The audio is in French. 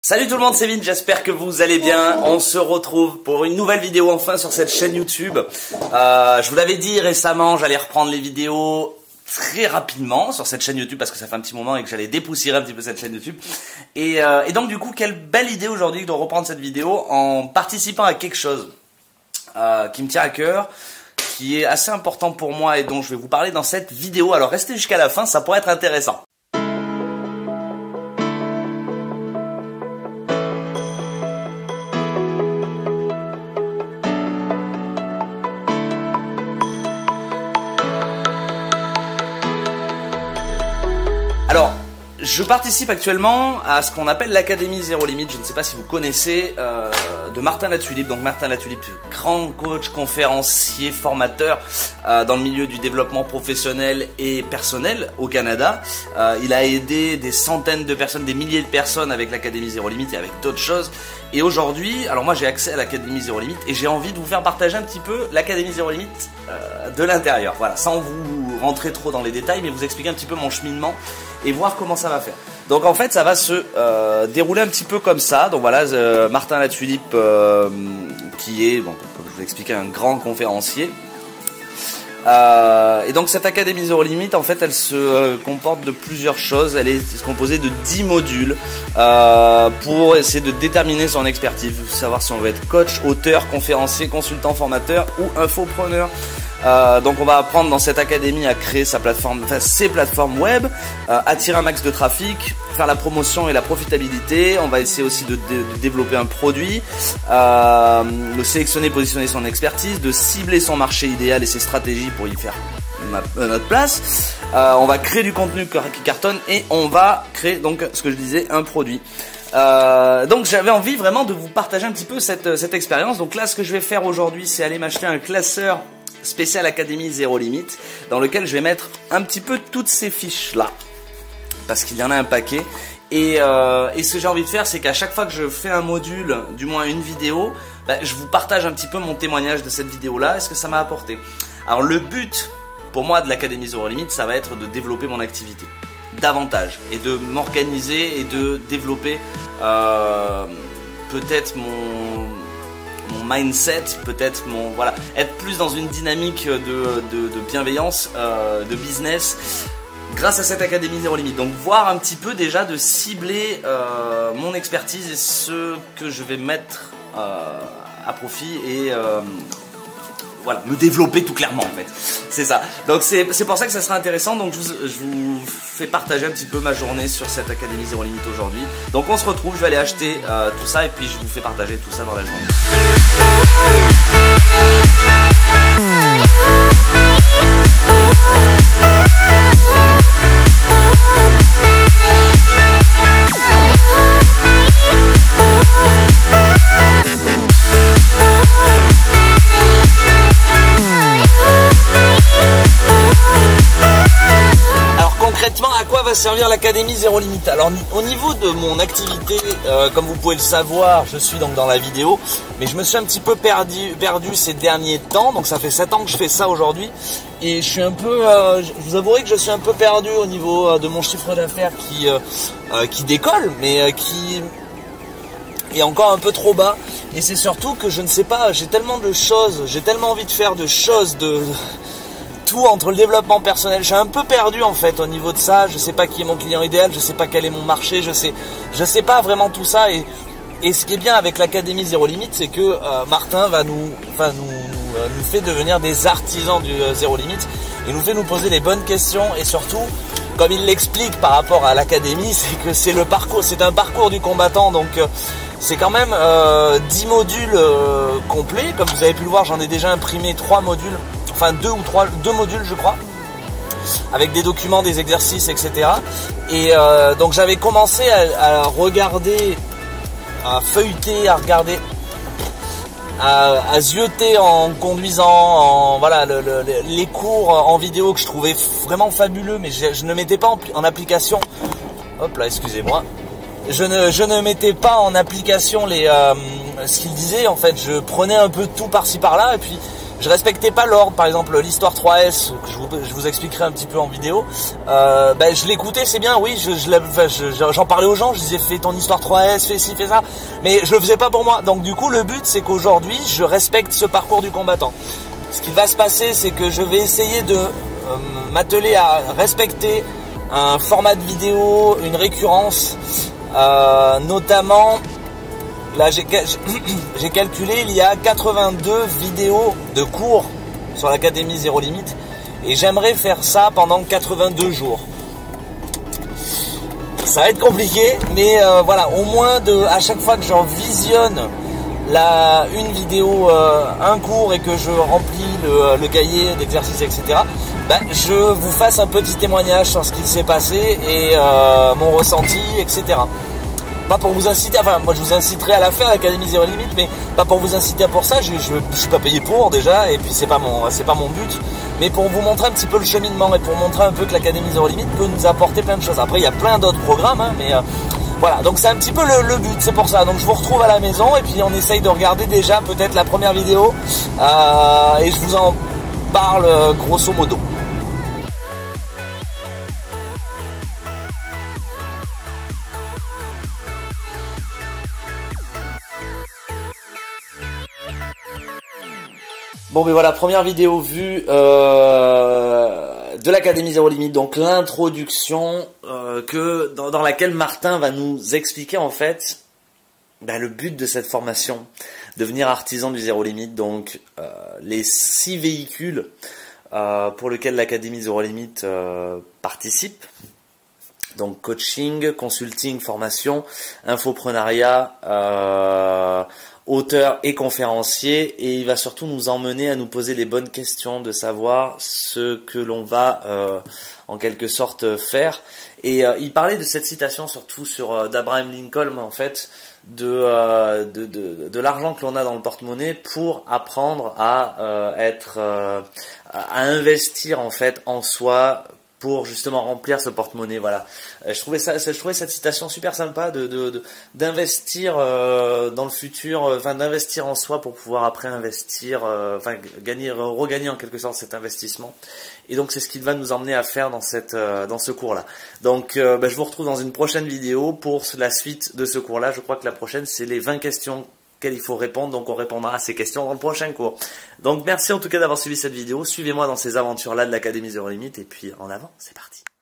Salut tout le monde, c'est Vin, j'espère que vous allez bien. On se retrouve pour une nouvelle vidéo enfin sur cette chaîne YouTube. Je vous l'avais dit récemment, j'allais reprendre les vidéos très rapidement sur cette chaîne YouTube parce que ça fait un petit moment et que j'allais dépoussiérer un petit peu cette chaîne YouTube. Et donc du coup, quelle belle idée aujourd'hui de reprendre cette vidéo en participant à quelque chose qui me tient à cœur, qui est assez important pour moi et dont je vais vous parler dans cette vidéo. Alors restez jusqu'à la fin, ça pourrait être intéressant. Alors, je participe actuellement à ce qu'on appelle l'Académie Zéro Limite. Je ne sais pas si vous connaissez, de Martin Latulippe. Donc Martin Latulippe, grand coach, conférencier, formateur dans le milieu du développement professionnel et personnel au Canada. Il a aidé des centaines de personnes, des milliers de personnes avec l'Académie Zéro Limite et avec d'autres choses. Et aujourd'hui, alors moi j'ai accès à l'Académie Zéro Limite et j'ai envie de vous faire partager un petit peu l'Académie Zéro Limite de l'intérieur. Voilà, sans vous rentrer trop dans les détails, mais vous expliquer un petit peu mon cheminement et voir comment ça va faire. Donc en fait ça va se dérouler un petit peu comme ça. Donc voilà, Martin Latulippe qui est, bon, comme je vous l'ai expliqué, un grand conférencier. Et donc cette Académie Zéro Limite, en fait, elle se comporte de plusieurs choses. Elle est composée de 10 modules pour essayer de déterminer son expertise, savoir si on veut être coach, auteur, conférencier, consultant, formateur ou infopreneur. Donc on va apprendre dans cette académie à créer sa plateforme, enfin ses plateformes web, attirer un max de trafic, faire la promotion et la profitabilité. On va essayer aussi de développer un produit, de sélectionner, positionner son expertise, de cibler son marché idéal et ses stratégies pour y faire notre place. On va créer du contenu qui cartonne et on va créer donc ce que je disais, un produit. Donc j'avais envie vraiment de vous partager un petit peu cette expérience. Donc là ce que je vais faire aujourd'hui, c'est aller m'acheter un classeur spécial Académie Zéro Limite dans lequel je vais mettre un petit peu toutes ces fiches là parce qu'il y en a un paquet et ce que j'ai envie de faire, c'est qu'à chaque fois que je fais un module, du moins une vidéo, je vous partage un petit peu mon témoignage de cette vidéo là, est-ce que ça m'a apporté. Alors le but pour moi de l'Académie Zéro Limite, ça va être de développer mon activité davantage et de m'organiser et de développer peut-être mon mindset, peut-être voilà, être plus dans une dynamique de bienveillance, de business grâce à cette Académie Zéro Limite. Donc voir un petit peu déjà de cibler mon expertise et ce que je vais mettre à profit et voilà, me développer tout clairement en fait. C'est ça. Donc c'est pour ça que ça sera intéressant. Donc je vous fais partager un petit peu ma journée sur cette Académie Zéro Limite aujourd'hui. Donc on se retrouve, je vais aller acheter tout ça et puis je vous fais partager tout ça dans la journée. À quoi va servir l'Académie Zéro Limite? Alors au niveau de mon activité, comme vous pouvez le savoir, je suis donc dans la vidéo, mais je me suis un petit peu perdu ces derniers temps, donc ça fait 7 ans que je fais ça aujourd'hui, et je suis un peu, je vous avouerai que je suis un peu perdu au niveau de mon chiffre d'affaires qui décolle, mais qui est encore un peu trop bas, et c'est surtout que je ne sais pas, j'ai tellement de choses, j'ai tellement envie de faire de choses, tout entre le développement personnel, je suis un peu perdu en fait au niveau de ça. Je sais pas qui est mon client idéal, je sais pas quel est mon marché, je sais pas vraiment tout ça. Et ce qui est bien avec l'Académie Zéro Limite, c'est que Martin nous fait devenir des artisans du Zéro Limite. Il nous fait nous poser les bonnes questions et surtout, comme il l'explique par rapport à l'Académie, c'est que c'est le parcours, c'est un parcours du combattant. Donc c'est quand même 10 modules complets. Comme vous avez pu le voir, j'en ai déjà imprimé 3 modules. Enfin 2 modules je crois, avec des documents, des exercices, etc. Et donc j'avais commencé à regarder, à feuilleter, à regarder, à zioter en conduisant, voilà, les cours en vidéo que je trouvais vraiment fabuleux, mais je ne mettais pas en application. Hop là, excusez-moi. Je ne mettais pas en application ce qu'il disait. En fait, je prenais un peu de tout par-ci par-là et puis je respectais pas l'ordre. Par exemple, l'histoire 3S, que je vous expliquerai un petit peu en vidéo, je l'écoutais, c'est bien, oui, j'en parlais aux gens, je disais fais ton histoire 3S, fais ci, fais ça, mais je le faisais pas pour moi. Donc du coup, le but, c'est qu'aujourd'hui, je respecte ce parcours du combattant. Ce qui va se passer, c'est que je vais essayer de m'atteler à respecter un format de vidéo, une récurrence, notamment, là j'ai calculé, il y a 82 vidéos de cours sur l'Académie Zéro Limite et j'aimerais faire ça pendant 82 jours. Ça va être compliqué, mais voilà, au moins à chaque fois que j'en visionne une vidéo, un cours et que je remplis le cahier d'exercices, etc., je vous fasse un petit témoignage sur ce qui s'est passé et mon ressenti, etc. Pas pour vous inciter, enfin moi je vous inciterai à la faire, l'Académie Zéro Limite, mais pas pour vous inciter pour ça, je suis pas payé pour déjà, et puis c'est pas mon but, mais pour vous montrer un petit peu le cheminement et pour montrer un peu que l'Académie Zéro Limite peut nous apporter plein de choses. Après il y a plein d'autres programmes, hein, mais voilà, donc c'est un petit peu le but, c'est pour ça. Donc je vous retrouve à la maison et puis on essaye de regarder déjà peut-être la première vidéo et je vous en parle grosso modo. Bon, mais voilà, première vidéo vue de l'Académie Zéro Limite, donc l'introduction dans laquelle Martin va nous expliquer en fait le but de cette formation, devenir artisan du Zéro Limite, donc les 6 véhicules pour lesquels l'Académie Zéro Limite participe. Donc coaching, consulting, formation, infoprenariat, auteur et conférencier, et il va surtout nous emmener à nous poser les bonnes questions, de savoir ce que l'on va en quelque sorte faire. Et il parlait de cette citation surtout d'Abraham Lincoln en fait, de l'argent que l'on a dans le porte-monnaie pour apprendre à investir en fait en soi, pour justement remplir ce porte-monnaie. Voilà. Je trouvais cette citation super sympa d'investir dans le futur, d'investir en soi pour pouvoir après investir, regagner en quelque sorte cet investissement. Et donc c'est ce qu'il va nous emmener à faire dans ce cours-là. Donc je vous retrouve dans une prochaine vidéo pour la suite de ce cours-là. Je crois que la prochaine c'est les 20 questions il faut répondre, donc on répondra à ces questions dans le prochain cours. Donc merci en tout cas d'avoir suivi cette vidéo, suivez-moi dans ces aventures-là de l'Académie Zéro Limite, et puis en avant, c'est parti.